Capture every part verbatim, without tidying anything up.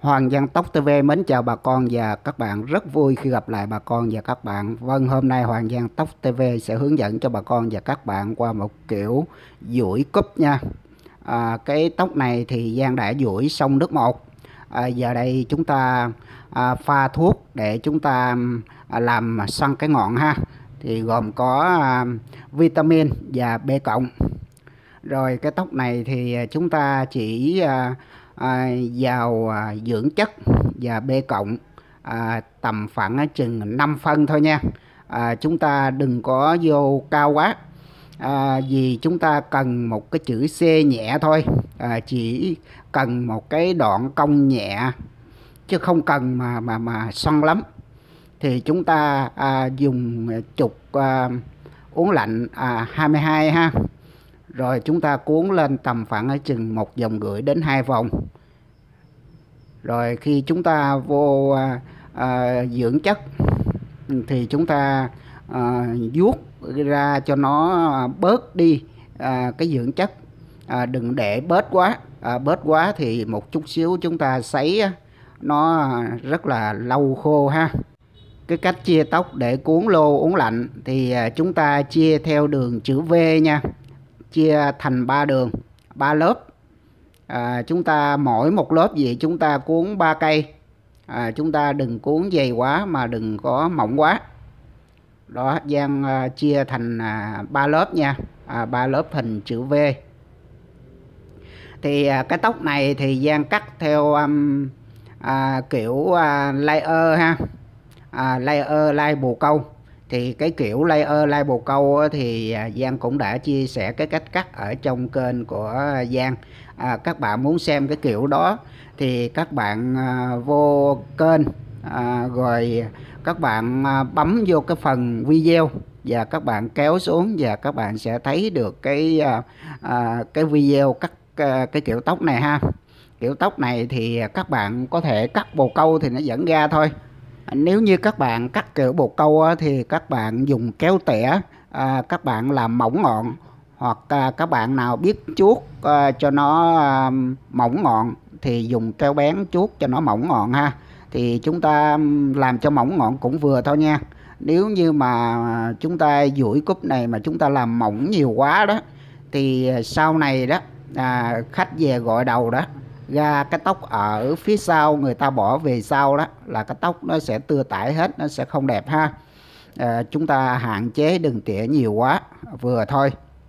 Hoàng Giang Tóc ti vi mến chào bà con và các bạn, rất vui khi gặp lại bà con và các bạn. Vâng, hôm nay Hoàng Giang Tóc ti vi sẽ hướng dẫn cho bà con và các bạn qua một kiểu duỗi cúp nha. À, cái tóc này thì Giang đã duỗi xong nước một. À, giờ đây chúng ta à, pha thuốc để chúng ta à, làm xoăn cái ngọn ha. Thì gồm có à, vitamin và B cộng. Rồi cái tóc này thì chúng ta chỉ à, à, vào à, dưỡng chất và B cộng à, tầm khoảng chừng năm phân thôi nha. À, chúng ta đừng có vô cao quá, à, vì chúng ta cần một cái chữ C nhẹ thôi, à, chỉ cần một cái đoạn cong nhẹ chứ không cần mà mà mà xoăn lắm. Thì chúng ta à, dùng chục à, uống lạnh à, hai mươi hai ha. Rồi chúng ta cuốn lên tầm khoảng ở chừng một vòng rưỡi đến hai vòng. Rồi khi chúng ta vô à, à, dưỡng chất thì chúng ta à, vuốt ra cho nó bớt đi à, cái dưỡng chất, à, đừng để bớt quá, à, bớt quá thì một chút xíu chúng ta sấy nó rất là lâu khô ha. Cái cách chia tóc để cuốn lô uống lạnh thì chúng ta chia theo đường chữ V nha, chia thành ba đường, ba lớp. À, chúng ta mỗi một lớp vậy chúng ta cuốn ba cây. À, chúng ta đừng cuốn dày quá mà đừng có mỏng quá. Đó, Giang à, chia thành à, ba lớp nha, à, ba lớp hình chữ V. Thì à, cái tóc này thì Giang cắt theo um, à, kiểu à, layer ha, à, layer lai bồ câu. Thì cái kiểu layer lai bồ câu thì Giang cũng đã chia sẻ cái cách cắt ở trong kênh của Giang. À, các bạn muốn xem cái kiểu đó thì các bạn à, vô kênh, à, rồi các bạn à, bấm vô cái phần video và các bạn kéo xuống và các bạn sẽ thấy được cái à, à, cái video cắt à, cái kiểu tóc này ha. Kiểu tóc này thì các bạn có thể cắt bồ câu thì nó vẫn ra thôi. Nếu như các bạn cắt kiểu bồ câu thì các bạn dùng kéo tỉa, à, các bạn làm mỏng ngọn, hoặc à, các bạn nào biết chuốt à, cho nó à, mỏng ngọn thì dùng kéo bén chuốt cho nó mỏng ngọn ha. Thì chúng ta làm cho mỏng ngọn cũng vừa thôi nha. Nếu như mà chúng ta duỗi cúp này mà chúng ta làm mỏng nhiều quá đó thì sau này đó à, khách về gọi đầu đó ra cái tóc ở phía sau người ta bỏ về sau đó là cái tóc nó sẽ tưa tải hết, nó sẽ không đẹp ha. À, chúng ta hạn chế đừng tỉa nhiều quá, vừa thôi.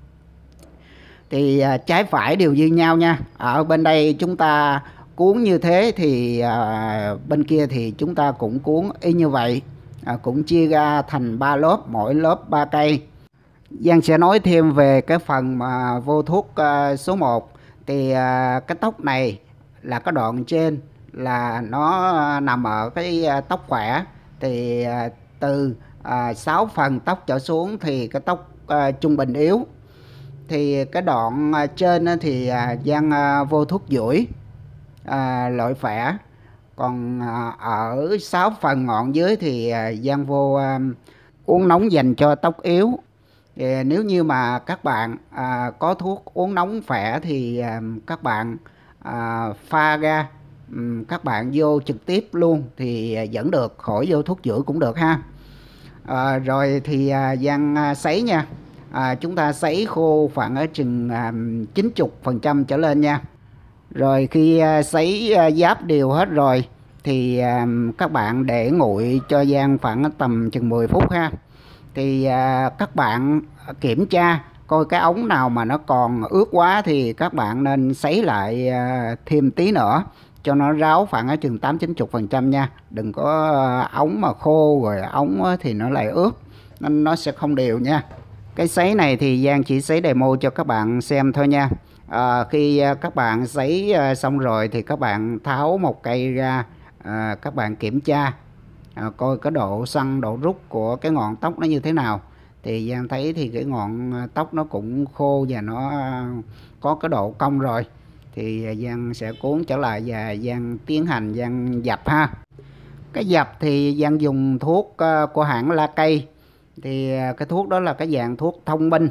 Thì à, trái phải đều như nhau nha. Ở bên đây chúng ta cuốn như thế thì à, bên kia thì chúng ta cũng cuốn y như vậy, à, cũng chia ra thành ba lớp, mỗi lớp ba cây. Giang sẽ nói thêm về cái phần mà vô thuốc uh, số một. Thì uh, cái tóc này là cái đoạn trên là nó uh, nằm ở cái uh, tóc khỏe. Thì uh, từ uh, sáu phần tóc trở xuống thì cái tóc uh, trung bình yếu. Thì cái đoạn uh, trên uh, thì uh, Giang uh, vô thuốc duỗi uh, loại khỏe. Còn uh, ở sáu phần ngọn dưới thì uh, Giang vô uh, uống nóng dành cho tóc yếu. Thì nếu như mà các bạn à, có thuốc uống nóng khỏe thì à, các bạn à, pha ra, um, các bạn vô trực tiếp luôn thì vẫn được, khỏi vô thuốc duỗi cũng được ha. À, rồi thì à, Giang à, sấy nha, à, chúng ta sấy khô khoảng ở chừng à, chín mươi phần trăm trở lên nha. Rồi khi à, sấy à, giáp đều hết rồi thì à, các bạn để nguội cho Giang khoảng tầm chừng mười phút ha. Thì à, các bạn kiểm tra coi cái ống nào mà nó còn ướt quá thì các bạn nên sấy lại à, thêm tí nữa cho nó ráo khoảng ở chừng tám chín mươi phần trăm nha. Đừng có à, ống mà khô rồi ống thì nó lại ướt, nên nó sẽ không đều nha. Cái sấy này thì Giang chỉ sấy demo cho các bạn xem thôi nha. À, khi à, các bạn sấy à, xong rồi thì các bạn tháo một cây ra, à, các bạn kiểm tra À, coi cái độ xoăn, độ rút của cái ngọn tóc nó như thế nào. Thì Giang thấy thì cái ngọn tóc nó cũng khô và nó có cái độ cong rồi. Thì Giang sẽ cuốn trở lại và Giang tiến hành Giang dập ha. Cái dập thì Giang dùng thuốc của hãng La Cây. Thì cái thuốc đó là cái dạng thuốc thông minh,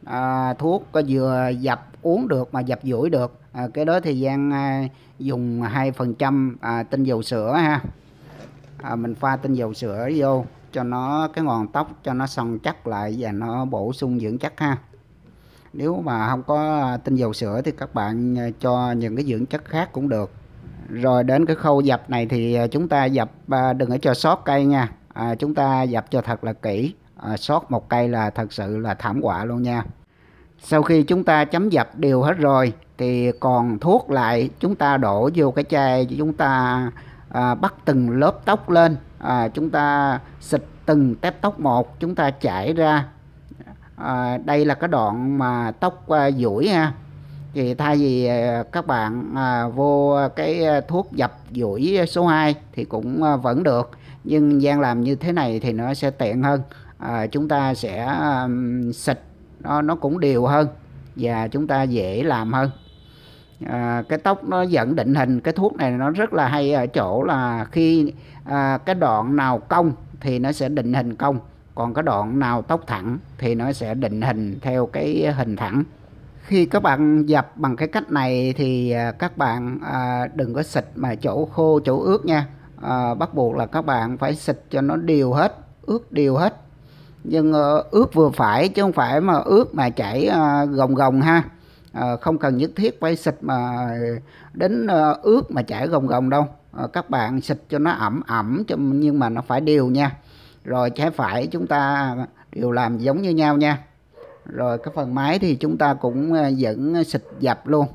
à, thuốc có vừa dập uống được mà dập duỗi được. À, cái đó thì Giang à, dùng hai phần trăm à, tinh dầu sữa ha. À, mình pha tinh dầu sữa vô cho nó cái ngọn tóc cho nó săn chắc lại và nó bổ sung dưỡng chất ha. Nếu mà không có tinh dầu sữa thì các bạn cho những cái dưỡng chất khác cũng được. Rồi đến cái khâu dập này thì chúng ta dập đừng có cho sót cây nha. À, chúng ta dập cho thật là kỹ. À, sót một cây là thật sự là thảm họa luôn nha. Sau khi chúng ta chấm dập đều hết rồi thì còn thuốc lại, chúng ta đổ vô cái chai, chúng ta à, bắt từng lớp tóc lên, à, chúng ta xịt từng tép tóc một, chúng ta chảy ra. À, đây là cái đoạn mà tóc à, duỗi ha. Thì thay vì à, các bạn à, vô cái thuốc dập duỗi số hai thì cũng à, vẫn được, nhưng Giang làm như thế này thì nó sẽ tiện hơn. À, chúng ta sẽ à, xịt nó nó cũng đều hơn và chúng ta dễ làm hơn. À, cái tóc nó dẫn định hình. Cái thuốc này nó rất là hay ở chỗ là khi à, cái đoạn nào cong thì nó sẽ định hình cong, còn cái đoạn nào tóc thẳng thì nó sẽ định hình theo cái hình thẳng. Khi các bạn dập bằng cái cách này thì các bạn à, đừng có xịt mà chỗ khô chỗ ướt nha. À, bắt buộc là các bạn phải xịt cho nó đều hết, ướt đều hết, nhưng uh, ướt vừa phải chứ không phải mà ướt mà chảy uh, gồng gồng ha. Uh, không cần nhất thiết phải xịt mà đến uh, ướt mà chảy gồng gồng đâu. Uh, các bạn xịt cho nó ẩm ẩm cho, nhưng mà nó phải đều nha. Rồi trái phải chúng ta đều làm giống như nhau nha. Rồi cái phần máy thì chúng ta cũng vẫn xịt dập luôn.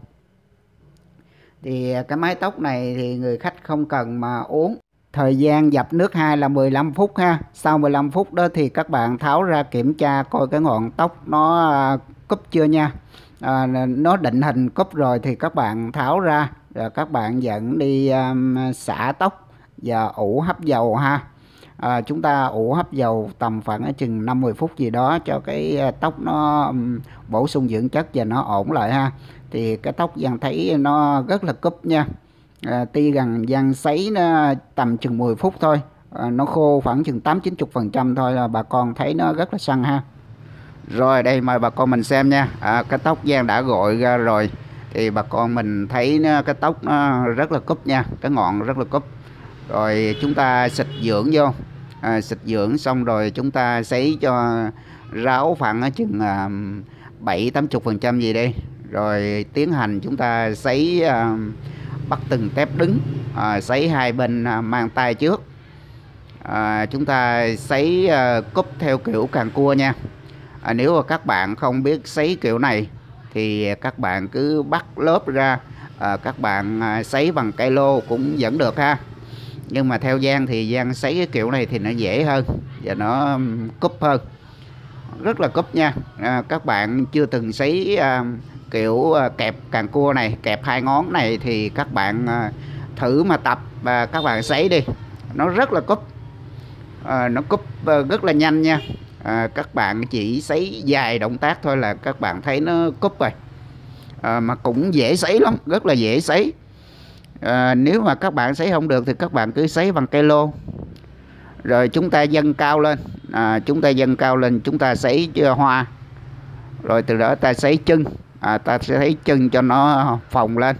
Thì cái mái tóc này thì người khách không cần mà uống. Thời gian dập nước hai là mười lăm phút ha. Sau mười lăm phút đó thì các bạn tháo ra kiểm tra coi cái ngọn tóc nó cúp chưa nha. À, nó định hình cúp rồi thì các bạn tháo ra, rồi các bạn dẫn đi um, xả tóc và ủ hấp dầu ha. À, chúng ta ủ hấp dầu tầm khoảng chừng năm mười phút gì đó cho cái tóc nó um, bổ sung dưỡng chất và nó ổn lại ha. Thì cái tóc Giang thấy nó rất là cúp nha. À, tuy rằng Giang sấy nó tầm chừng mười phút thôi, à, nó khô khoảng chừng tám chín mươi phần trăm thôi là bà con thấy nó rất là săn ha. Rồi đây mời bà con mình xem nha. À, cái tóc Giang đã gội ra rồi thì bà con mình thấy nó, cái tóc nó rất là cúp nha, cái ngọn rất là cúp. Rồi chúng ta xịt dưỡng vô, à, xịt dưỡng xong rồi chúng ta sấy cho ráo khoảng chừng à, bảy tám mươi phần trăm gì đi. Rồi tiến hành chúng ta sấy à, bắt từng tép đứng, à, sấy hai bên à, mang tay trước. À, chúng ta sấy à, cúp theo kiểu càng cua nha. À, nếu mà các bạn không biết sấy kiểu này thì các bạn cứ bắt lớp ra, à, các bạn à, sấy bằng cây lô cũng vẫn được ha. Nhưng mà theo Giang thì Giang sấy cái kiểu này thì nó dễ hơn và nó cúp hơn, rất là cúp nha. À, các bạn chưa từng sấy à, kiểu à, kẹp càng cua này, kẹp hai ngón này thì các bạn à, thử mà tập và các bạn sấy đi, nó rất là cúp. À, nó cúp à, rất là nhanh nha. À, các bạn chỉ sấy vài động tác thôi là các bạn thấy nó cúp rồi. À, mà cũng dễ sấy lắm, rất là dễ sấy. À, nếu mà các bạn sấy không được thì các bạn cứ sấy bằng cây lô. Rồi chúng ta dâng cao lên, à, chúng ta dâng cao lên, chúng ta sấy hoa. Rồi từ đó ta sấy chân, à, ta sẽ thấy chân cho nó phồng lên.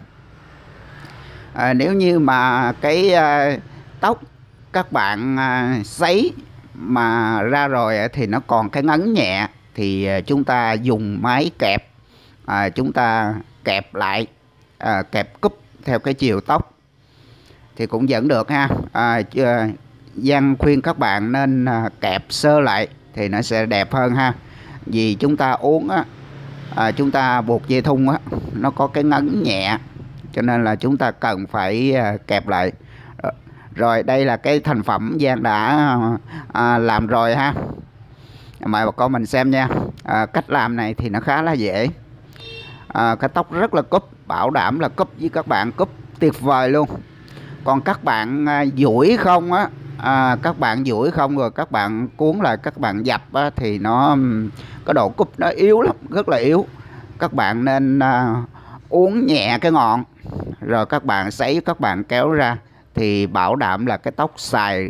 À, nếu như mà cái à, tóc các bạn à, sấy mà ra rồi thì nó còn cái ngấn nhẹ thì chúng ta dùng máy kẹp, à, chúng ta kẹp lại, à, kẹp cúp theo cái chiều tóc thì cũng vẫn được ha. À, Giang khuyên các bạn nên à, kẹp sơ lại thì nó sẽ đẹp hơn ha. Vì chúng ta uống á, à, chúng ta buộc dây thun á, nó có cái ngấn nhẹ cho nên là chúng ta cần phải à, kẹp lại. Rồi đây là cái thành phẩm Giang đã à, làm rồi ha. Mời bà con mình xem nha. À, cách làm này thì nó khá là dễ. À, cái tóc rất là cúp, bảo đảm là cúp với các bạn, cúp tuyệt vời luôn. Còn các bạn à, duỗi không á, à, các bạn duỗi không rồi các bạn cuốn lại các bạn dập á, thì nó cái độ cúp nó yếu lắm, rất là yếu. Các bạn nên à, uốn nhẹ cái ngọn rồi các bạn sấy, các bạn kéo ra thì bảo đảm là cái tóc xài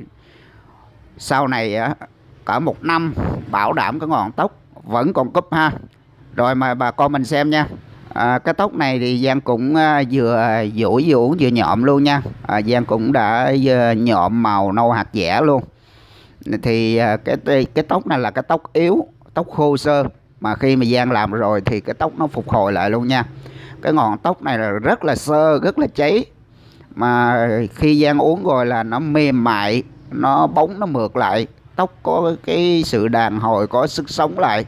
sau này á, cả một năm bảo đảm cái ngọn tóc vẫn còn cúp ha. Rồi mà bà con mình xem nha. À, cái tóc này thì Giang cũng à, vừa duỗi vừa uống vừa nhộm luôn nha. À, Giang cũng đã à, nhộm màu nâu hạt dẻ luôn. Thì à, cái cái tóc này là cái tóc yếu, tóc khô sơ, mà khi mà Giang làm rồi thì cái tóc nó phục hồi lại luôn nha. Cái ngọn tóc này là rất là sơ, rất là cháy, mà khi Giang uống rồi là nó mềm mại, nó bóng, nó mượt lại, tóc có cái sự đàn hồi, có sức sống lại.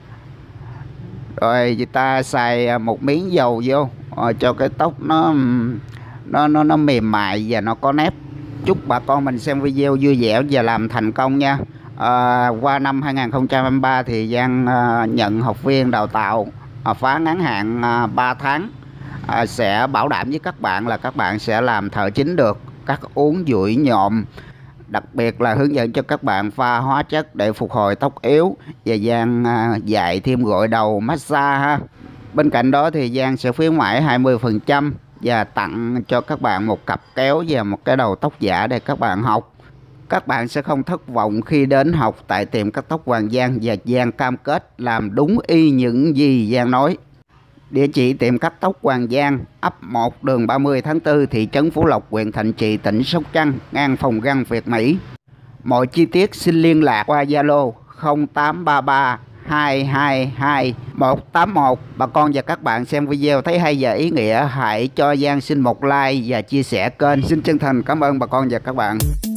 Rồi người ta xài một miếng dầu vô rồi cho cái tóc nó nó nó nó mềm mại và nó có nếp. Chúc bà con mình xem video vui vẻ và làm thành công nha. À, qua năm hai không hai ba thì Giang à, nhận học viên đào tạo à, phá ngắn hạn à, ba tháng, à, sẽ bảo đảm với các bạn là các bạn sẽ làm thợ chính được, cắt uốn duỗi nhộm, đặc biệt là hướng dẫn cho các bạn pha hóa chất để phục hồi tóc yếu, và Giang à, dạy thêm gội đầu, massage ha. Bên cạnh đó thì Giang sẽ khuyến mãi hai mươi phần trăm và tặng cho các bạn một cặp kéo và một cái đầu tóc giả để các bạn học. Các bạn sẽ không thất vọng khi đến học tại tiệm cắt tóc Hoàng Giang, và Giang cam kết làm đúng y những gì Giang nói. Địa chỉ tiệm cắt tóc Hoàng Giang, ấp một, đường ba mươi tháng tư, thị trấn Phú Lộc, huyện Thạnh Trị, tỉnh Sóc Trăng, ngang phòng răng Việt Mỹ. Mọi chi tiết xin liên lạc qua Zalo không tám ba ba hai hai hai một tám một. Bà con và các bạn xem video thấy hay và ý nghĩa, hãy cho Giang xin một like và chia sẻ kênh. Xin chân thành cảm ơn bà con và các bạn.